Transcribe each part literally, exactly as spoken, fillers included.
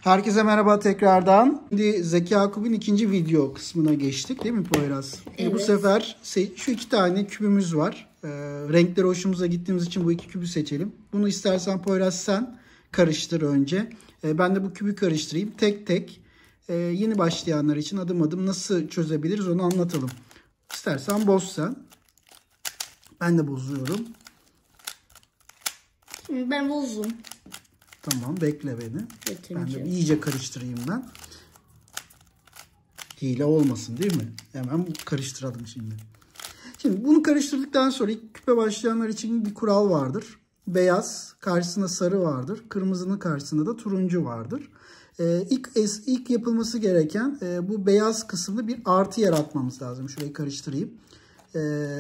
Herkese merhaba tekrardan. Şimdi Zeki Yakup'un ikinci video kısmına geçtik değil mi Poyraz? Evet. Bu sefer şu iki tane kübümüz var. Ee, renkleri hoşumuza gittiğimiz için bu iki kübü seçelim. Bunu istersen Poyraz sen karıştır önce. Ee, ben de bu kübü karıştırayım. Tek tek e, yeni başlayanlar için adım adım nasıl çözebiliriz onu anlatalım. İstersen boz sen. Ben de bozuyorum. Ben bozdum. Tamam, bekle beni. Getireceğim. Ben de iyice karıştırayım ben. Hile olmasın değil mi? Hemen karıştıralım şimdi. Şimdi bunu karıştırdıktan sonra ilk küpe başlayanlar için bir kural vardır. Beyaz karşısında sarı vardır. Kırmızının karşısında da turuncu vardır. Ee, ilk, ilk yapılması gereken e, bu beyaz kısımda bir artı yaratmamız lazım. Şurayı karıştırayım. Ee,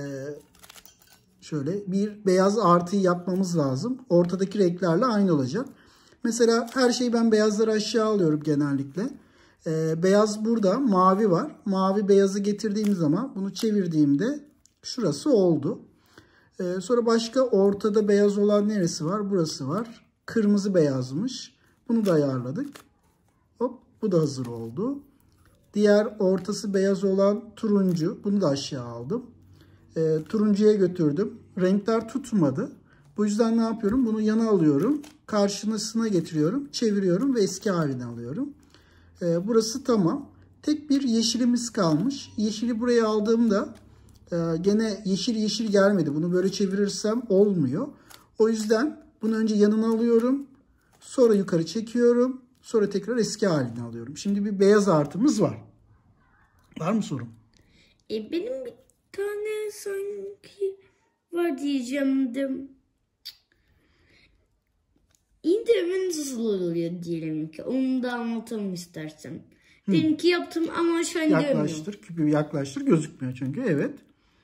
şöyle bir beyaz artıyı yapmamız lazım. Ortadaki renklerle aynı olacak. Mesela her şeyi ben beyazları aşağı alıyorum genellikle. Ee, beyaz burada, mavi var. Mavi beyazı getirdiğim zaman bunu çevirdiğimde şurası oldu. Ee, sonra başka ortada beyaz olan neresi var? Burası var. Kırmızı beyazmış. Bunu da ayarladık. Hop, bu da hazır oldu. Diğer ortası beyaz olan turuncu. Bunu da aşağı aldım. Ee, turuncuya götürdüm. Renkler tutmadı. Bu yüzden ne yapıyorum? Bunu yana alıyorum. Karşısına getiriyorum. Çeviriyorum ve eski haline alıyorum. Ee, burası tamam. Tek bir yeşilimiz kalmış. Yeşili buraya aldığımda e, gene yeşil yeşil gelmedi. Bunu böyle çevirirsem olmuyor. O yüzden bunu önce yanına alıyorum. Sonra yukarı çekiyorum. Sonra tekrar eski haline alıyorum. Şimdi bir beyaz artımız var. Var mı sorun? E, benim bir tane sanki var diyeceğimdim. İndirme nasıl oluyor diyelim ki. Onu da anlatalım istersen. Hı. Diyelim ki yaptım ama aşağı indirmiyorum. Yaklaştır. Küpü yaklaştır. Gözükmüyor çünkü. Evet.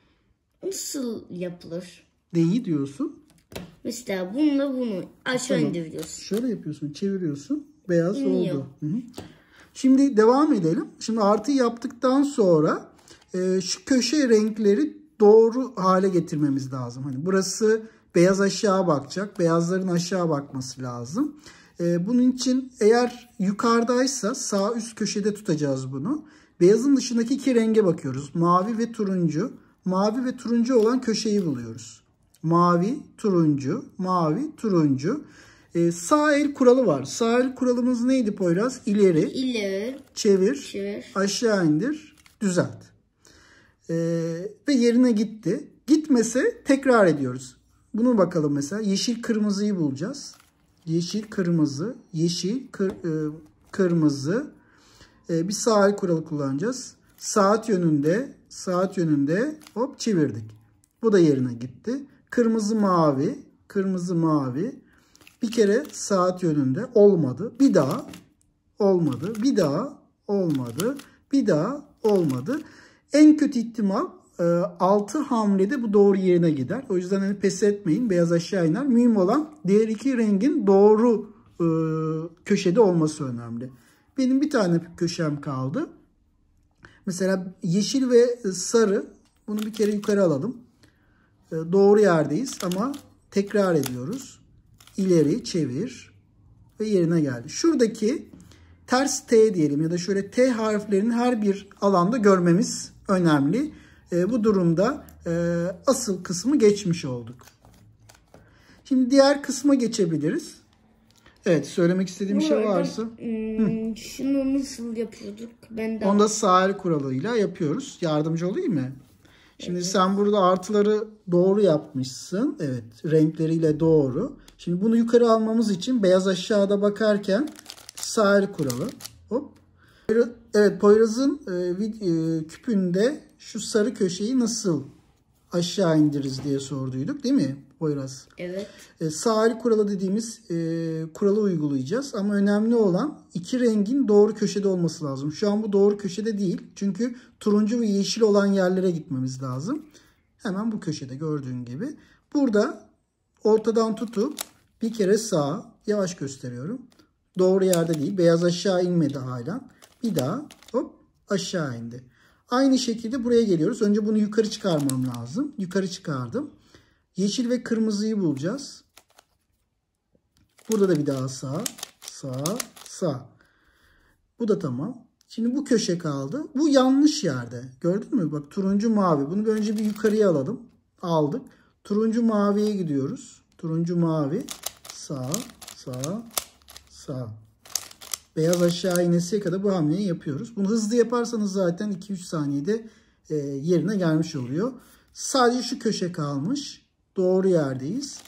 Nasıl yapılır? Neyi diyorsun? Mesela bununla bunu aşağı tamam. indiriyorsun. Şöyle yapıyorsun. Çeviriyorsun. Beyaz İniyor. oldu. Hı hı. Şimdi devam edelim. Şimdi artı yaptıktan sonra e, şu köşe renkleri doğru hale getirmemiz lazım. Hani burası beyaz aşağı bakacak. Beyazların aşağı bakması lazım. Ee, bunun için eğer yukarıdaysa sağ üst köşede tutacağız bunu. Beyazın dışındaki iki renge bakıyoruz. Mavi ve turuncu. Mavi ve turuncu olan köşeyi buluyoruz. Mavi, turuncu, mavi, turuncu. Ee, sağ el kuralı var. Sağ el kuralımız neydi Poyraz? İleri, İleri çevir, çevir, aşağı indir, düzelt. Ee, ve yerine gitti. Gitmese tekrar ediyoruz. Bunu bakalım mesela. Yeşil kırmızıyı bulacağız. Yeşil kırmızı, yeşil kır, e, kırmızı. E, bir sağ el kuralı kullanacağız. Saat yönünde, saat yönünde hop çevirdik. Bu da yerine gitti. Kırmızı mavi, kırmızı mavi. Bir kere saat yönünde olmadı. Bir daha olmadı. Bir daha olmadı. Bir daha olmadı. En kötü ihtimal altı hamlede bu doğru yerine gider. O yüzden hani pes etmeyin. Beyaz aşağı iner. Mühim olan diğer iki rengin doğru e, köşede olması önemli. Benim bir tane köşem kaldı. Mesela yeşil ve sarı. Bunu bir kere yukarı alalım. E, doğru yerdeyiz ama tekrar ediyoruz. İleri çevir ve yerine geldi. Şuradaki ters T diyelim ya da şöyle T harflerini her bir alanda görmemiz önemli. E, bu durumda e, asıl kısmı geçmiş olduk. Şimdi diğer kısma geçebiliriz. Evet, söylemek istediğim bir şey varsa. Hmm, şunu nasıl yapıyorduk? Ben de Onu da sağ el kuralıyla yapıyoruz. Yardımcı olayım mı? Şimdi evet. Sen burada artıları doğru yapmışsın. Evet, renkleriyle doğru. Şimdi bunu yukarı almamız için beyaz aşağıda bakarken sağ el kuralı. Hop. Evet, Poyraz'ın e, e, küpünde şu sarı köşeyi nasıl aşağı indiririz diye sorduyduk değil mi Poyraz? Evet. E, sağ el kuralı dediğimiz e, kuralı uygulayacağız. Ama önemli olan iki rengin doğru köşede olması lazım. Şu an bu doğru köşede değil. Çünkü turuncu ve yeşil olan yerlere gitmemiz lazım. Hemen bu köşede gördüğün gibi. Burada ortadan tutup bir kere sağa yavaş gösteriyorum. Doğru yerde değil. Beyaz aşağı inmedi hala. Bir daha hop aşağı indi. Aynı şekilde buraya geliyoruz. Önce bunu yukarı çıkarmam lazım. Yukarı çıkardım. Yeşil ve kırmızıyı bulacağız. Burada da bir daha sağ, sağ, sağ. Bu da tamam. Şimdi bu köşe kaldı. Bu yanlış yerde. Gördün mü? Bak turuncu mavi. Bunu bir önce bir yukarıya alalım. Aldık. Turuncu maviye gidiyoruz. Turuncu mavi. Sağ, sağ, sağ. Beyaz aşağı inesiye kadar bu hamleyi yapıyoruz. Bunu hızlı yaparsanız zaten iki üç saniyede e, yerine gelmiş oluyor. Sadece şu köşe kalmış. Doğru yerdeyiz.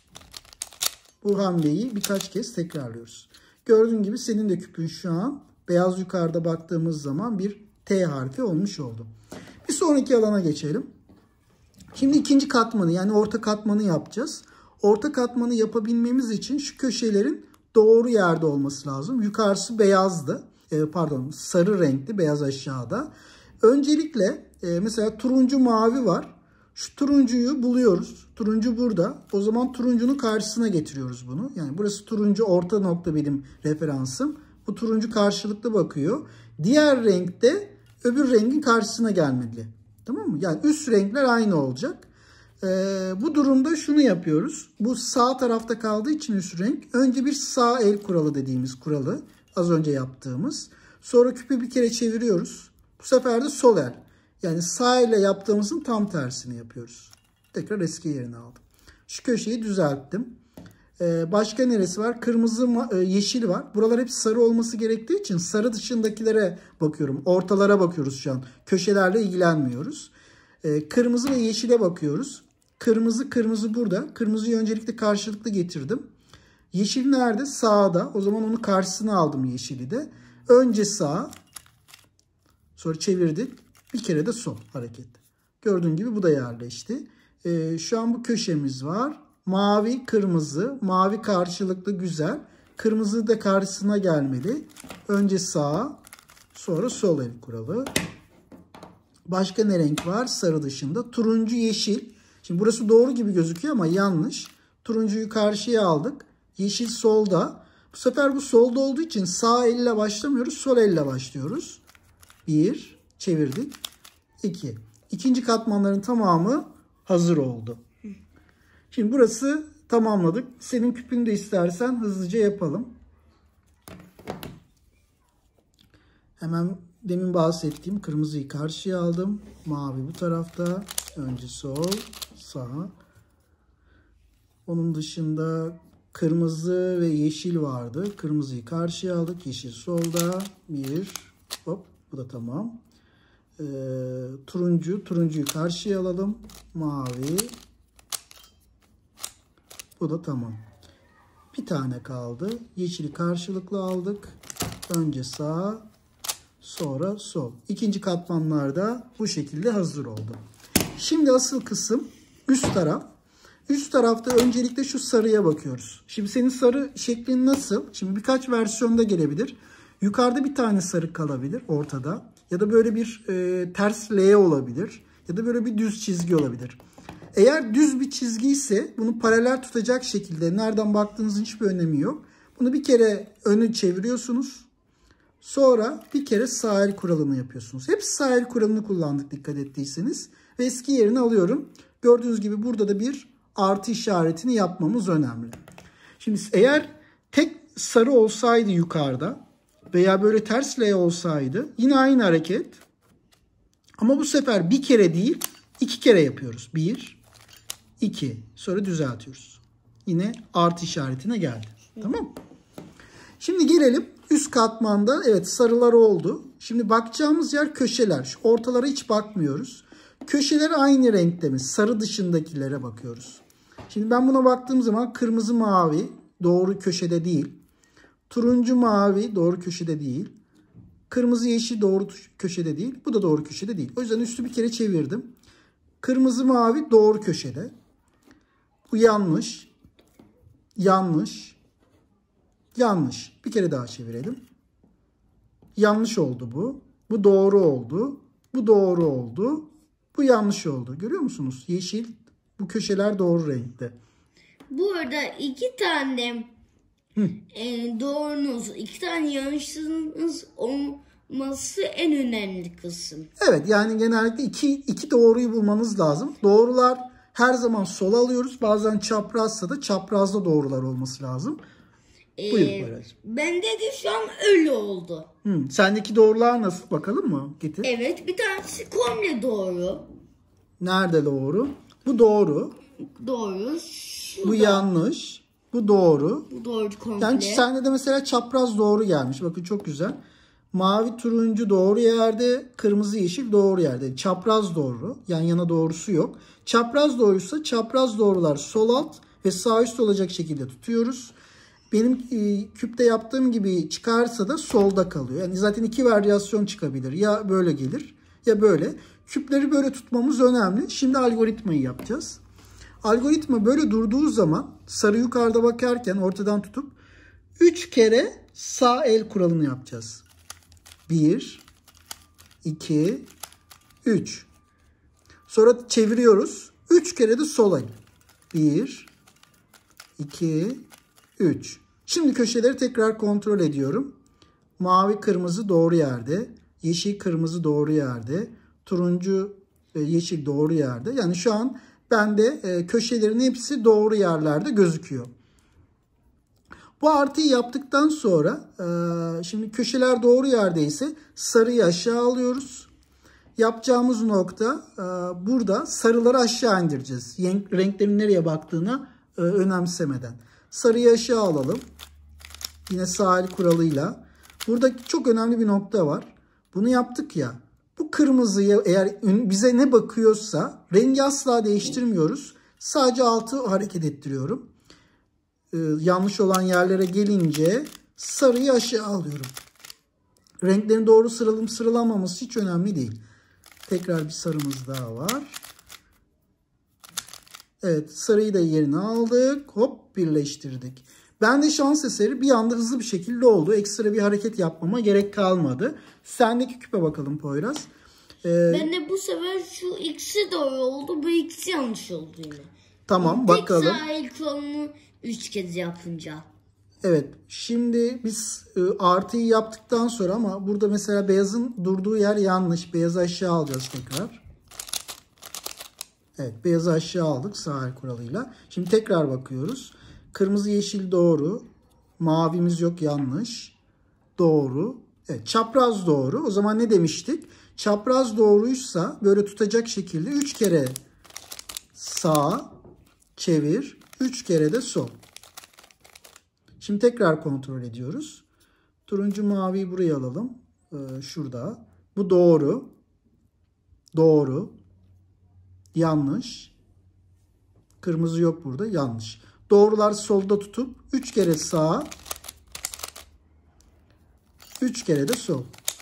Bu hamleyi birkaç kez tekrarlıyoruz. Gördüğün gibi senin de küpün şu an beyaz yukarıda baktığımız zaman bir T harfi olmuş oldu. Bir sonraki alana geçelim. Şimdi ikinci katmanı yani orta katmanı yapacağız. Orta katmanı yapabilmemiz için şu köşelerin doğru yerde olması lazım. Yukarısı beyazdı. E, pardon sarı renkli, beyaz aşağıda. Öncelikle e, mesela turuncu mavi var. Şu turuncuyu buluyoruz. Turuncu burada. O zaman turuncunun karşısına getiriyoruz bunu. Yani burası turuncu, orta nokta benim referansım. Bu turuncu karşılıklı bakıyor. Diğer renkte öbür rengin karşısına gelmeli. Tamam mı? Yani üst renkler aynı olacak. Ee, bu durumda şunu yapıyoruz. Bu sağ tarafta kaldığı için üst renk. Önce bir sağ el kuralı dediğimiz kuralı. Az önce yaptığımız. Sonra küpü bir kere çeviriyoruz. Bu sefer de sol el. Yani sağ ile yaptığımızın tam tersini yapıyoruz. Tekrar eski yerine aldım. Şu köşeyi düzelttim. Ee, başka neresi var? Kırmızı, yeşil var. Buralar hep sarı olması gerektiği için sarı dışındakilere bakıyorum. Ortalara bakıyoruz şu an. Köşelerle ilgilenmiyoruz. Ee, kırmızı ve yeşile bakıyoruz. Kırmızı, kırmızı burada. Kırmızıyı öncelikle karşılıklı getirdim. Yeşil nerede? Sağda. O zaman onu karşısına aldım yeşili de. Önce sağ. Sonra çevirdik. Bir kere de sol hareket. Gördüğün gibi bu da yerleşti. Ee, şu an bu köşemiz var. Mavi, kırmızı. Mavi karşılıklı güzel. Kırmızı da karşısına gelmeli. Önce sağ. Sonra sol el kuralı. Başka ne renk var? Sarı dışında. Turuncu, yeşil. Şimdi burası doğru gibi gözüküyor ama yanlış. Turuncuyu karşıya aldık. Yeşil solda. Bu sefer bu solda olduğu için sağ elle başlamıyoruz. Sol elle başlıyoruz. Bir. Çevirdik. İki. İkinci katmanların tamamı hazır oldu. Şimdi burası tamamladık. Senin küpünü de istersen hızlıca yapalım. Hemen demin bahsettiğim kırmızıyı karşıya aldım. Mavi bu tarafta. Önce sol, sağ. Onun dışında kırmızı ve yeşil vardı. Kırmızıyı karşıya aldık. Yeşil solda. Bir. Hop. Bu da tamam. Ee, turuncu. Turuncuyu karşıya alalım. Mavi. Bu da tamam. Bir tane kaldı. Yeşili karşılıklı aldık. Önce sağ. Sonra sol. İkinci katmanlarda bu şekilde hazır oldu. Şimdi asıl kısım üst taraf. Üst tarafta öncelikle şu sarıya bakıyoruz. Şimdi senin sarı şeklin nasıl? Şimdi birkaç versiyonda gelebilir. Yukarıda bir tane sarı kalabilir ortada. Ya da böyle bir e, ters L olabilir. Ya da böyle bir düz çizgi olabilir. Eğer düz bir çizgi ise bunu paralel tutacak şekilde nereden baktığınızın hiçbir önemi yok. Bunu bir kere önü çeviriyorsunuz. Sonra bir kere sağ el kuralını yapıyorsunuz. Hep sağ el kuralını kullandık dikkat ettiyseniz. Ve eski yerini alıyorum. Gördüğünüz gibi burada da bir artı işaretini yapmamız önemli. Şimdi eğer tek sarı olsaydı yukarıda veya böyle ters L olsaydı yine aynı hareket. Ama bu sefer bir kere değil iki kere yapıyoruz. Bir, iki. Sonra düzeltiyoruz. Yine artı işaretine geldi. Tamam. Şimdi gelelim üst katmanda. Evet sarılar oldu. Şimdi bakacağımız yer köşeler. Şu ortalara hiç bakmıyoruz. Köşeler aynı renkte mi? Sarı dışındakilere bakıyoruz. Şimdi ben buna baktığım zaman kırmızı mavi doğru köşede değil. Turuncu mavi doğru köşede değil. Kırmızı yeşil doğru köşede değil. Bu da doğru köşede değil. O yüzden üstü bir kere çevirdim. Kırmızı mavi doğru köşede. Bu yanlış. Yanlış. Yanlış. Bir kere daha çevirelim. Yanlış oldu bu. Bu doğru oldu. Bu doğru oldu. Bu yanlış oldu. Görüyor musunuz? Yeşil. Bu köşeler doğru renkte. Bu arada iki tane e, doğrunuz, iki tane yanlışınız olması en önemli kısım. Evet yani genellikle iki, iki doğruyu bulmanız lazım. Doğrular her zaman sola alıyoruz. Bazen çaprazsa da çaprazda doğrular olması lazım. Ee, Buyur Poyraz'cığım. Bende de şu an öyle oldu. Hı, sendeki doğrular nasıl? Bakalım mı? Getir. Evet, bir tanesi komple doğru. Nerede doğru? Bu doğru. Doğru. Şu Bu da- yanlış. Bu doğru. Bu doğru komple. Yani sende de mesela çapraz doğru gelmiş. Bakın çok güzel. Mavi turuncu doğru yerde, kırmızı yeşil doğru yerde. Çapraz doğru. Yan yana doğrusu yok. Çapraz doğruysa çapraz doğrular sol alt ve sağ üst olacak şekilde tutuyoruz. Benim e, küpte yaptığım gibi çıkarsa da solda kalıyor. Yani zaten iki varyasyon çıkabilir. Ya böyle gelir ya böyle. Küpleri böyle tutmamız önemli. Şimdi algoritmayı yapacağız. Algoritma böyle durduğu zaman sarı yukarıda bakarken ortadan tutup üç kere sağ el kuralını yapacağız. bir, iki, üç. Sonra çeviriyoruz. üç kere de sol el. bir, iki, üç. Şimdi köşeleri tekrar kontrol ediyorum. Mavi kırmızı doğru yerde. Yeşil kırmızı doğru yerde. Turuncu ve yeşil doğru yerde. Yani şu an bende köşelerin hepsi doğru yerlerde gözüküyor. Bu artıyı yaptıktan sonra şimdi köşeler doğru yerdeyse sarıyı aşağı alıyoruz. Yapacağımız nokta burada sarıları aşağı indireceğiz. Renklerin nereye baktığına önemsemeden. Sarıyı aşağı alalım. Yine sağ el kuralıyla. Burada çok önemli bir nokta var. Bunu yaptık ya. Bu kırmızıya eğer bize ne bakıyorsa rengi asla değiştirmiyoruz. Sadece altı hareket ettiriyorum. Ee, yanlış olan yerlere gelince sarıyı aşağı alıyorum. Renklerin doğru sıralanıp sıralanmaması hiç önemli değil. Tekrar bir sarımız daha var. Evet, sarıyı da yerine aldık. Hop, birleştirdik. Ben de şans eseri bir anda hızlı bir şekilde oldu. Ekstra bir hareket yapmama gerek kalmadı. Sendeki küpe bakalım Poyraz. Ee, ben de bu sefer şu ikisi doğru oldu. Bu ikisi yanlış oldu yine. Tamam, Tek bakalım. Tek sağ el kuralını üç kez yapınca. Evet, şimdi biz e, artıyı yaptıktan sonra ama burada mesela beyazın durduğu yer yanlış. Beyazı aşağı alacağız tekrar. Evet, beyazı aşağı aldık sağ el kuralıyla. Şimdi tekrar bakıyoruz. Kırmızı yeşil doğru. Mavimiz yok, yanlış. Doğru. Evet, çapraz doğru. O zaman ne demiştik? Çapraz doğruysa böyle tutacak şekilde üç kere sağ çevir. üç kere de sol. Şimdi tekrar kontrol ediyoruz. Turuncu maviyi buraya alalım. Ee, şurada. Bu doğru. Doğru. Yanlış. Kırmızı yok burada. Yanlış. Doğrular solda tutup üç kere sağ, üç kere de sol.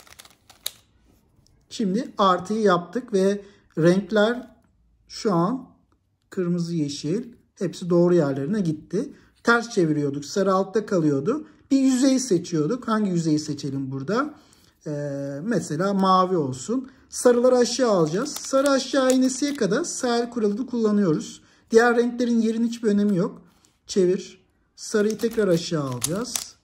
Şimdi artıyı yaptık ve renkler şu an kırmızı, yeşil hepsi doğru yerlerine gitti. Ters çeviriyorduk. Sarı altta kalıyordu. Bir yüzeyi seçiyorduk. Hangi yüzeyi seçelim burada? Ee, mesela mavi olsun. Sarıları aşağı alacağız. Sarı aşağı inesiye kadar sağ el kuralını kullanıyoruz. Diğer renklerin yerin hiçbir önemi yok. Çevir. Sarıyı tekrar aşağı alacağız.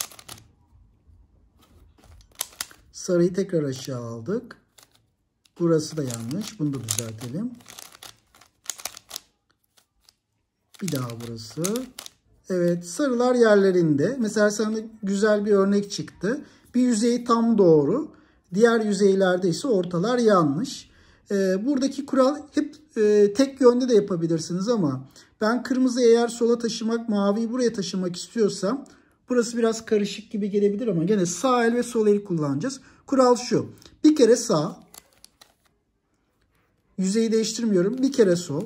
Sarıyı tekrar aşağı aldık. Burası da yanlış. Bunu da düzeltelim. Bir daha burası. Evet, sarılar yerlerinde. Mesela sana güzel bir örnek çıktı. Bir yüzey tam doğru. Diğer yüzeylerde ise ortalar yanlış. Ee, buradaki kural hep e, tek yönde de yapabilirsiniz ama ben kırmızı eğer sola taşımak, maviyi buraya taşımak istiyorsam burası biraz karışık gibi gelebilir ama gene sağ el ve sol el kullanacağız. Kural şu. Bir kere sağ. Yüzeyi değiştirmiyorum. Bir kere sol.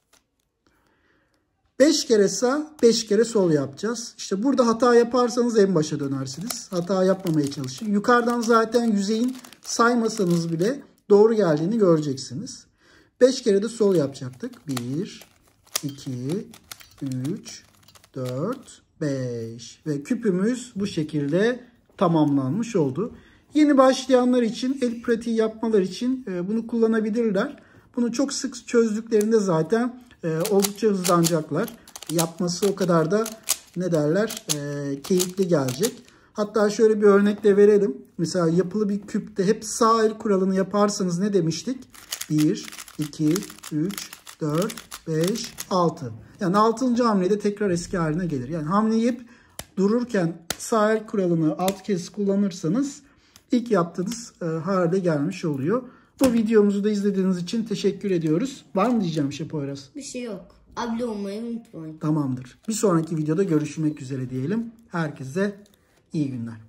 beş kere sağ, beş kere sol yapacağız. İşte burada hata yaparsanız en başa dönersiniz. Hata yapmamaya çalışın. Yukarıdan zaten yüzeyin saymasanız bile doğru geldiğini göreceksiniz. beş kere de sol yapacaktık. bir, iki, üç, dört, beş. Ve küpümüz bu şekilde tamamlanmış oldu. Yeni başlayanlar için, el pratiği yapmalar için bunu kullanabilirler. Bunu çok sık çözdüklerinde zaten e, oldukça hızlanacaklar. Yapması o kadar da ne derler e, keyifli gelecek. Hatta şöyle bir örnek de verelim. Mesela yapılı bir küpte hep sağ el kuralını yaparsanız ne demiştik? bir, iki, üç, dört, beş, altı. Yani altıncı hamlede tekrar eski haline gelir. Yani hamleyi hep dururken sağ el kuralını alt kez kullanırsanız ilk yaptığınız e, hale gelmiş oluyor. Bu videomuzu da izlediğiniz için teşekkür ediyoruz. Var mı diyeceğim şey Poyraz? Bir şey yok. Abone olmayı unutmayın. Tamamdır. Bir sonraki videoda görüşmek üzere diyelim. Herkese iyi günler.